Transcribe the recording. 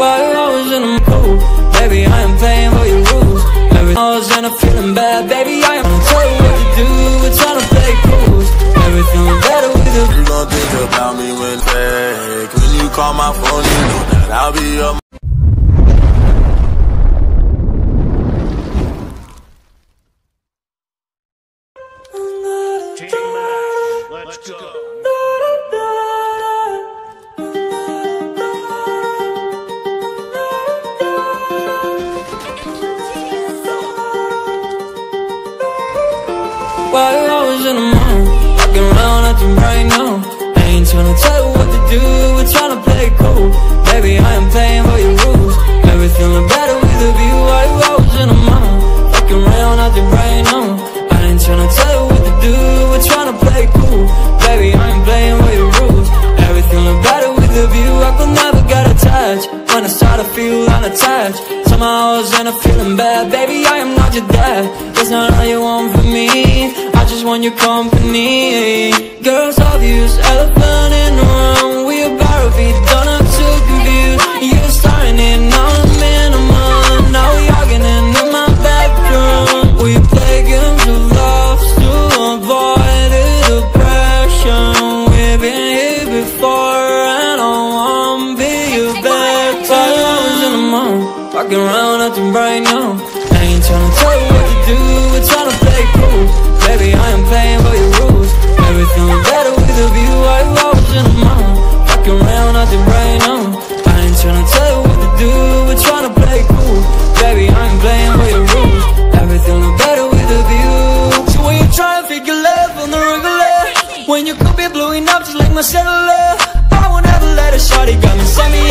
Why you always in the mood? Baby, I am playing by your rules. Every time I was in a feeling bad, baby, I am gonna tell you what to do. We're trying to play cool. Everything was better with you. You gon' think about me when fake. When you call my phone, you know that I'll be your Let's go. Why you always in the mood? Walking around acting right now. I ain't tryna tell you what to do. We're tryna play cool. Baby, I am playing by your rules. Everything look better with a view. Why you always in the mood? Walking around acting right now. I ain't tryna tell you what to do. We're tryna play cool. Baby, I am playing by your rules. Everything look better with a view. I could never get attached. When I start to feel unattached, somehow I was in a feeling bad. Baby, I am not your dad. That's not all you want from me. I just want your company. Girls obvious, elephant in the room. We about to be done, I'm too confused. You're starting it, now I'm in a month. Now we arguing in my bedroom. We play games of love to avoid the depression. We've been here before and I won't be your bed. While I was in the mood, walking around acting right now. I ain't tryna tell you what to do. We're tryna play cool. Baby, I am playing by your rules. Everything was better with a view. Why you always in the mood? Walking around acting right now. I ain't tryna tell you what to do. We're tryna play cool. Baby, I am playing by your rules. Everything look better with a view. So when you try to figure love on the regular, when you could be blowing up just like my cellular, I won't ever let a shawty got me, send me